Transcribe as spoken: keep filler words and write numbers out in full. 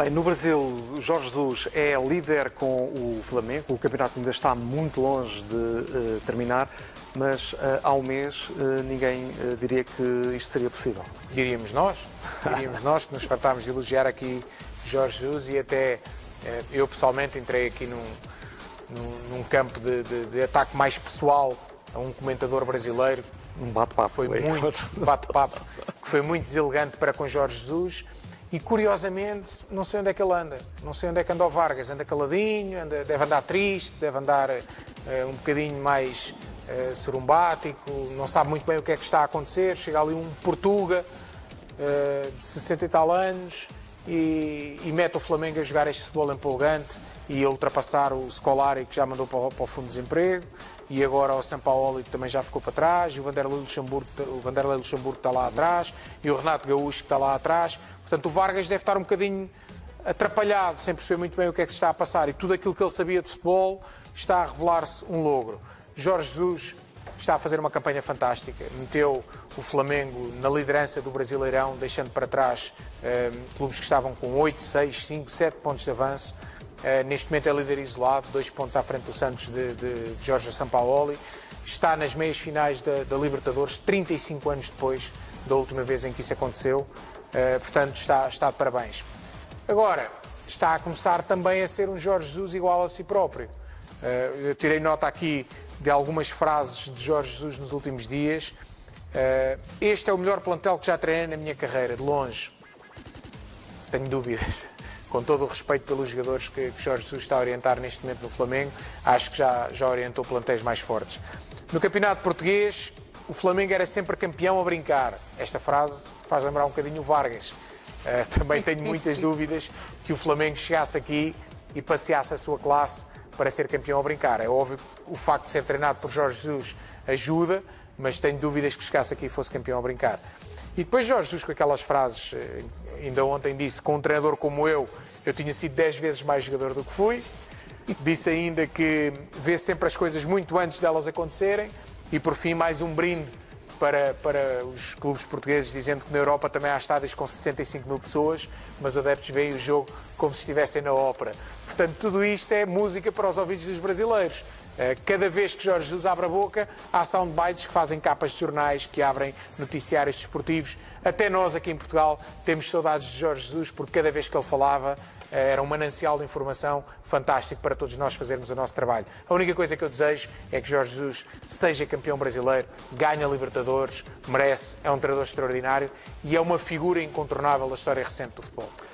Bem, no Brasil, o Jorge Jesus é líder com o Flamengo. O campeonato ainda está muito longe de uh, terminar, mas uh, há um mês uh, ninguém uh, diria que isto seria possível. Diríamos nós, diríamos nós que nos fartámos de elogiar aqui Jorge Jesus e até uh, eu pessoalmente entrei aqui num, num, num campo de, de, de ataque mais pessoal a um comentador brasileiro. Um bate-papo. Foi muito bate-papo, que foi muito deselegante para com Jorge Jesus. E, curiosamente, não sei onde é que ele anda. Não sei onde é que anda o Vargas. Anda caladinho, anda, deve andar triste, deve andar uh, um bocadinho mais uh, sorumbático, não sabe muito bem o que é que está a acontecer. Chega ali um Portuga uh, de sessenta e tal anos e, e mete o Flamengo a jogar este futebol empolgante e a ultrapassar o Scolari, que já mandou para o, para o Fundo de Desemprego, e agora o Sampaoli, que também já ficou para trás, e o Vanderlei Luxemburgo, o Vanderlei Luxemburgo que está lá atrás, e o Renato Gaúcho, que está lá atrás. Portanto, o Vargas deve estar um bocadinho atrapalhado, sem perceber muito bem o que é que se está a passar. E tudo aquilo que ele sabia de futebol está a revelar-se um logro. Jorge Jesus está a fazer uma campanha fantástica. Meteu o Flamengo na liderança do Brasileirão, deixando para trás eh, clubes que estavam com oito, seis, cinco, sete pontos de avanço. Uh, neste momento é líder isolado, dois pontos à frente do Santos de, de, de Jorge Sampaoli. Está nas meias finais da, da Libertadores, trinta e cinco anos depois da última vez em que isso aconteceu. Uh, portanto, está, está de parabéns. Agora, está a começar também a ser um Jorge Jesus igual a si próprio. Uh, eu tirei nota aqui de algumas frases de Jorge Jesus nos últimos dias. Uh, este é o melhor plantel que já treinei na minha carreira, de longe. Tenho dúvidas. Com todo o respeito pelos jogadores que, que Jorge Jesus está a orientar neste momento no Flamengo, acho que já, já orientou plantéis mais fortes. No campeonato português, o Flamengo era sempre campeão a brincar. Esta frase faz lembrar um bocadinho o Vargas. Uh, também tenho muitas dúvidas que o Flamengo chegasse aqui e passeasse a sua classe para ser campeão a brincar. É óbvio que o facto de ser treinado por Jorge Jesus ajuda, mas tenho dúvidas que chegasse aqui e fosse campeão a brincar. E depois Jorge Jesus com aquelas frases, ainda ontem disse, com um treinador como eu, eu tinha sido dez vezes mais jogador do que fui. Disse ainda que vê sempre as coisas muito antes delas acontecerem. E por fim mais um brinde para, para os clubes portugueses, dizendo que na Europa também há estádios com sessenta e cinco mil pessoas, mas os adeptos veem o jogo como se estivessem na ópera. Portanto, tudo isto é música para os ouvidos dos brasileiros. Cada vez que Jorge Jesus abre a boca, há soundbites que fazem capas de jornais, que abrem noticiários desportivos. Até nós aqui em Portugal temos saudades de Jorge Jesus, porque cada vez que ele falava era um manancial de informação fantástico para todos nós fazermos o nosso trabalho. A única coisa que eu desejo é que Jorge Jesus seja campeão brasileiro, ganhe a Libertadores, merece, é um treinador extraordinário e é uma figura incontornável da história recente do futebol.